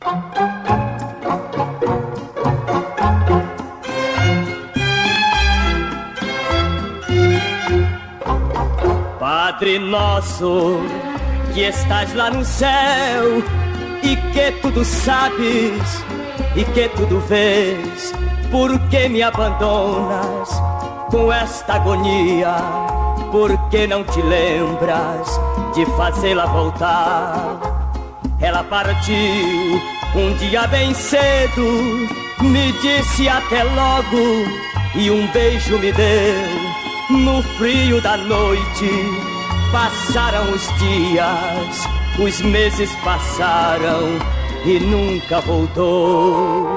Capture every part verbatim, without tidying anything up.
Padre nosso, que estás lá no céu, e que tudo sabes, e que tudo vês, por que me abandonas com esta agonia? Por que não te lembras de fazê-la voltar? Ela partiu um dia bem cedo, me disse até logo, e um beijo me deu. No frio da noite passaram os dias, os meses passaram e nunca voltou.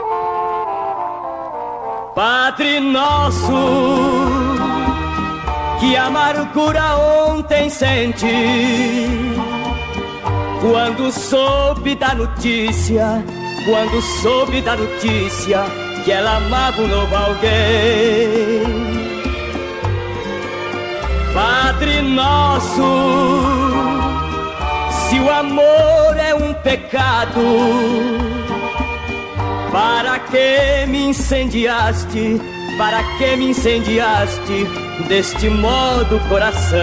Padre nosso, que amargura ontem senti, quando soube da notícia, quando soube da notícia que ela amava um novo alguém. Padre nosso, se o amor é um pecado, para que me incendiaste, para que me incendiaste deste modo, coração?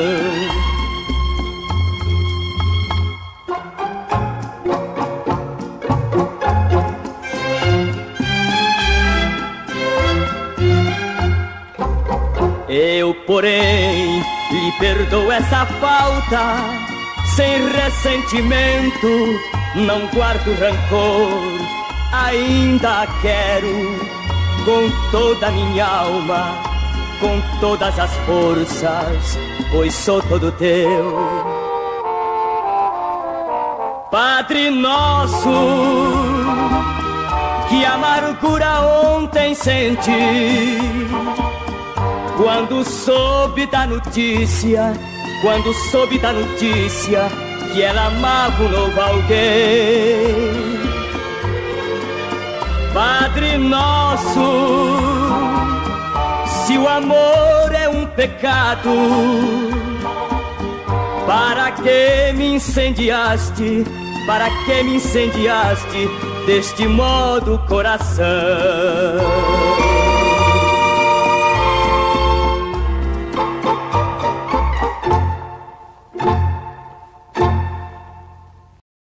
Eu, porém, lhe perdoo essa falta, sem ressentimento, não guardo rancor. Ainda a quero com toda a minha alma, com todas as forças, pois sou todo teu. Padre nosso, que amargura ontem senti, quando soube da notícia, quando soube da notícia que ela amava um novo alguém. Padre nosso, se o amor é um pecado, para que me incendiaste, para que me incendiaste deste modo, coração?